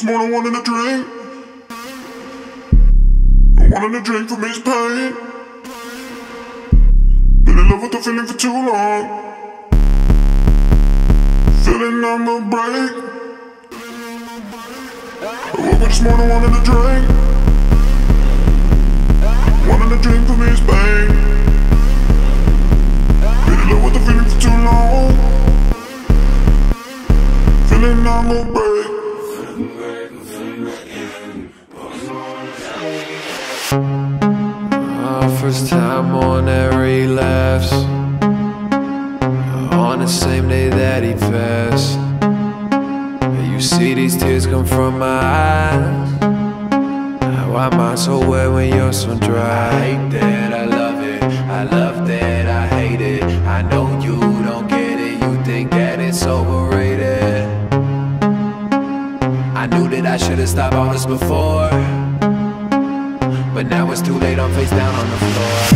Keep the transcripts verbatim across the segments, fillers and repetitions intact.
this morning wanting a drink. Wanting a drink for me is pain. Been in love with the feeling for too long. Feeling I'm a break. I woke up this morning wanting a drink. Wanting a drink for me is pain. Been in love with the feeling for too long. Feeling I'm a break. Uh, first time on that relapse, on the same day that he passed. You see these tears come from my eyes. Why am I so wet when you're so dry? I hate that, I love it. I love that, I hate it. I know you don't get it. You think that it's overrated. I knew that I should've stopped all this before, but now it's too late, I'm face down on the floor.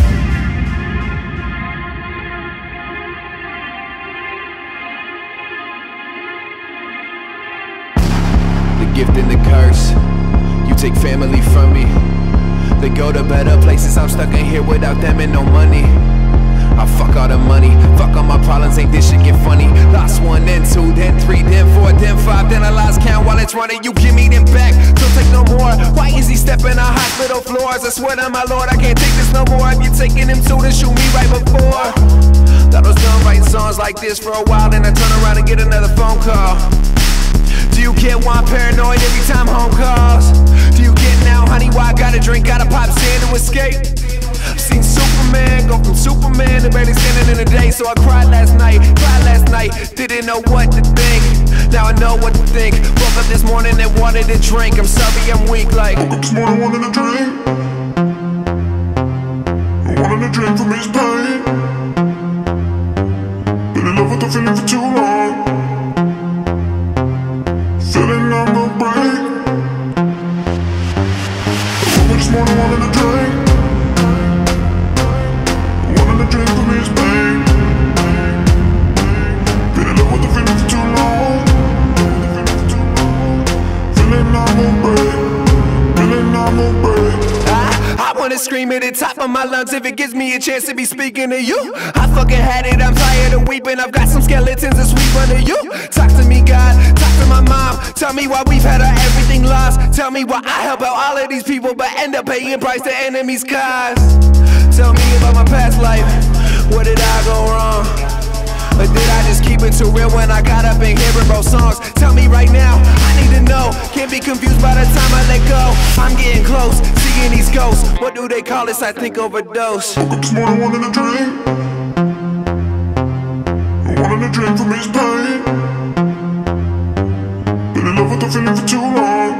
The gift and the curse, you take family from me. They go to better places, I'm stuck in here without them and no money. I fuck all the money, fuck all my problems, ain't this shit get funny. Lost one, then two, then three, then four, then five, then I lost count while it's running. You give me them back, don't take no more. Why is he stepping on hospital floors? I swear to my lord, I can't take this no more. If you're taking him to, then shoot me right before. Thought I was done writing songs like this for a while, then I turn around and get another phone call. Do you get one paranoid every time home calls? Do you get now, honey, why I gotta drink, gotta pop sand to escape? Seen Superman go from Superman to barely standing in the day. So I cried last night, cried last night, didn't know what to think. Now I know what to think. Woke up this morning and wanted to drink. I'm sorry I'm weak like. Woke up this morning wanting a drink. Wanting a drink for me is pain. Been in love with the feeling for too long. Feeling I'm a break. Woke up this morning wanting a drink. Drink for me is pain. Been in love with the feeling for too long. Feeling I'm a break. Feeling I'm a break. I, I wanna scream at the top of my lungs if it gives me a chance to be speaking to you. I fucking had it, I'm tired of weeping. I've got some skeletons to sweep under you. Talk to me, God, talk to my mom. Tell me why we've had our everything lost. Tell me why I help out all of these people but end up paying price to enemies' cause. Tell me about my past life, where did I go wrong? Or did I just keep it too real when I got up and hearing both songs? Tell me right now, I need to know. Can't be confused by the time I let go. I'm getting close, seeing these ghosts. What do they call this? I think overdose. Woke up this morning wanting a drink. Wanting a drink for me is pain. Been in love with the feeling for too long.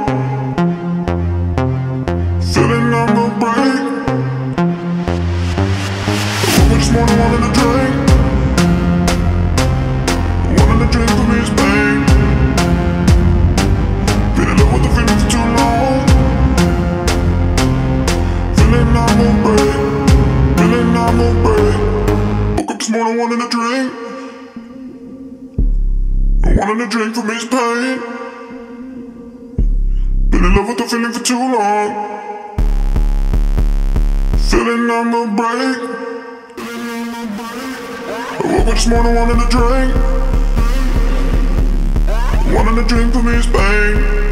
Feeling I'm a break. This morning wanting a drink. Wanting a drink for me is pain. Been in love with the feeling for too long. Feeling I'm a break. Feeling I'm a break. Woke up this morning wanting a drink. Wanting a drink for me is pain. Been in love with the feeling for too long. Feeling I'm a break. I woke up this morning wanting a drink. Wanting a drink for me is pain.